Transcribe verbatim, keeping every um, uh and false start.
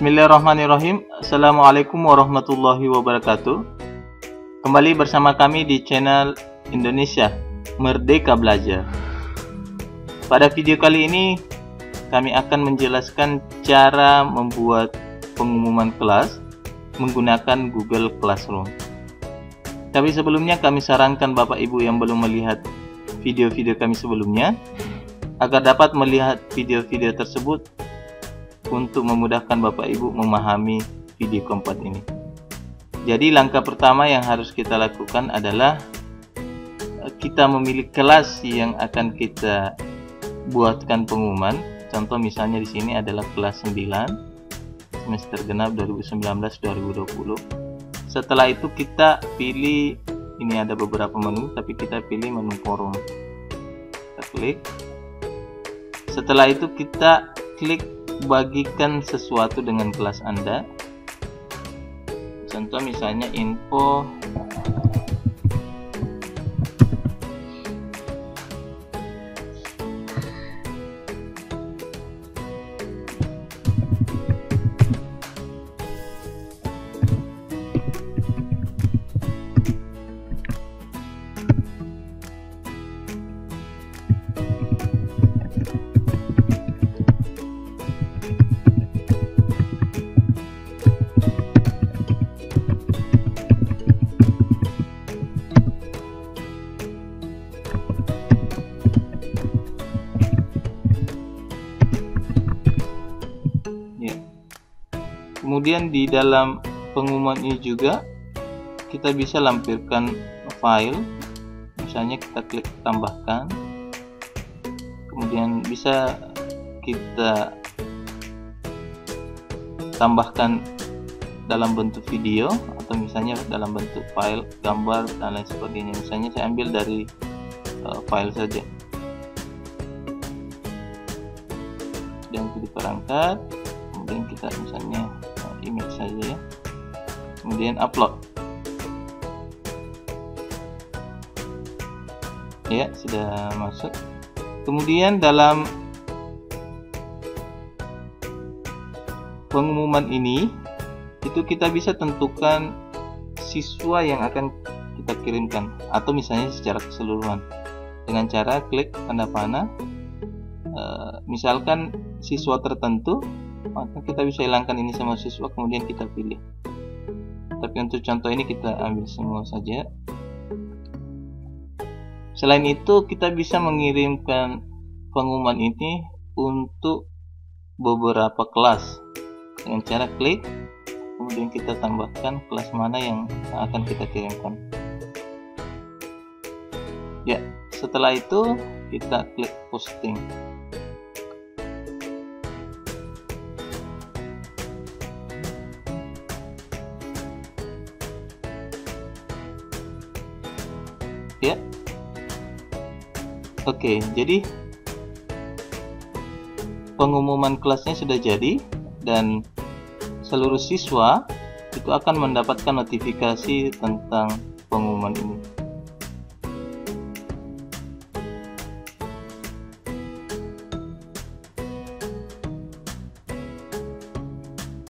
Bismillahirrahmanirrahim. Assalamualaikum warahmatullahi wabarakatuh. Kembali bersama kami di channel Indonesia Merdeka Belajar. Pada video kali ini kami akan menjelaskan cara membuat pengumuman kelas menggunakan Google Classroom. Tapi sebelumnya kami sarankan Bapak Ibu yang belum melihat video-video kami sebelumnya agar dapat melihat video-video tersebut untuk memudahkan Bapak Ibu memahami video keempat ini. Jadi langkah pertama yang harus kita lakukan adalah kita memilih kelas yang akan kita buatkan pengumuman. Contoh misalnya di sini adalah kelas sembilan semester genap dua ribu sembilan belas dua ribu dua puluh. Setelah itu kita pilih, ini ada beberapa menu, tapi kita pilih menu forum. Kita klik. Setelah itu kita klik bagikan sesuatu dengan kelas Anda. Contoh misalnya info Kemudian di dalam pengumuman ini juga kita bisa lampirkan file. Misalnya kita klik tambahkan. Kemudian bisa kita tambahkan dalam bentuk video atau misalnya dalam bentuk file, gambar dan lain sebagainya. Misalnya saya ambil dari uh, file saja. Dan itu diperangkat. Kemudian kita misalnya image saja ya, kemudian upload ya, sudah masuk. Kemudian dalam pengumuman ini itu kita bisa tentukan siswa yang akan kita kirimkan atau misalnya secara keseluruhan dengan cara klik tanda panah. E, misalkan siswa tertentu, maka kita bisa hilangkan ini semua siswa, kemudian kita pilih. Tapi untuk contoh ini kita ambil semua saja. Selain itu kita bisa mengirimkan pengumuman ini untuk beberapa kelas dengan cara klik, kemudian kita tambahkan kelas mana yang akan kita kirimkan. Ya, setelah itu kita klik posting. Ya, oke, jadi pengumuman kelasnya sudah jadi dan seluruh siswa itu akan mendapatkan notifikasi tentang pengumuman ini.